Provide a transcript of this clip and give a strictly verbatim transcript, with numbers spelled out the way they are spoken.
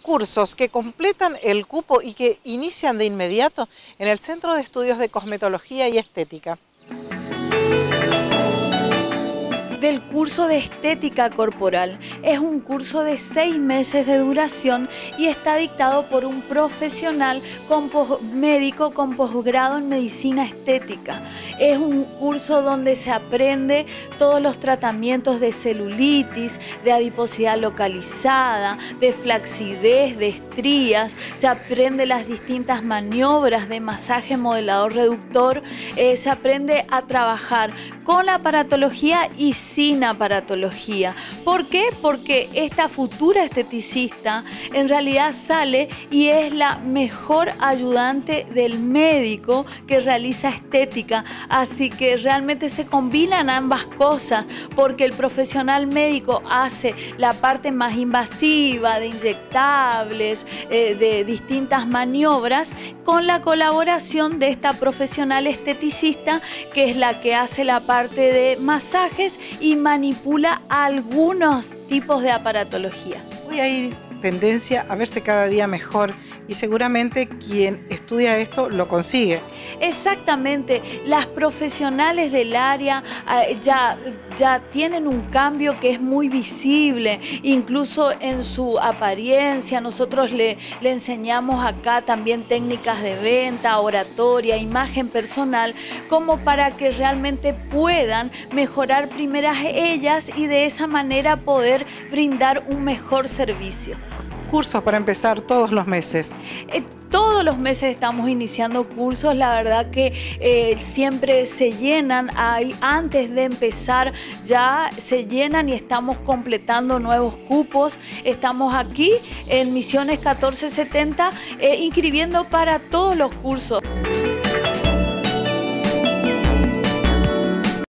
cursos que completan el cupo y que inician de inmediato en el Centro de Estudios de Cosmetología y Estética. Del curso de estética corporal. Es un curso de seis meses de duración y está dictado por un profesional con médico con posgrado en medicina estética. Es un curso donde se aprende todos los tratamientos de celulitis, de adiposidad localizada, de flacidez, de estrías. Se aprende las distintas maniobras de masaje modelador reductor. Eh, se aprende a trabajar con la aparatología y sin aparatología. ¿Por qué? Porque esta futura esteticista en realidad sale y es la mejor ayudante del médico que realiza estética. Así que realmente se combinan ambas cosas, porque el profesional médico hace la parte más invasiva de inyectables, eh, de distintas maniobras, con la colaboración de esta profesional esteticista, que es la que hace la parte de masajes y manipula algunos tipos de aparatología. Hoy hay tendencia a verse cada día mejor y seguramente quien estudia esto lo consigue. Exactamente, las profesionales del área eh, ya, ya tienen un cambio que es muy visible, incluso en su apariencia. Nosotros le, le enseñamos acá también técnicas de venta, oratoria, imagen personal, como para que realmente puedan mejorar primeras ellas y de esa manera poder brindar un mejor servicio. Cursos para empezar todos los meses. Eh, todos los meses estamos iniciando cursos, la verdad que eh, siempre se llenan, ahí, antes de empezar ya se llenan y estamos completando nuevos cupos. Estamos aquí en Misiones catorce setenta eh, inscribiendo para todos los cursos.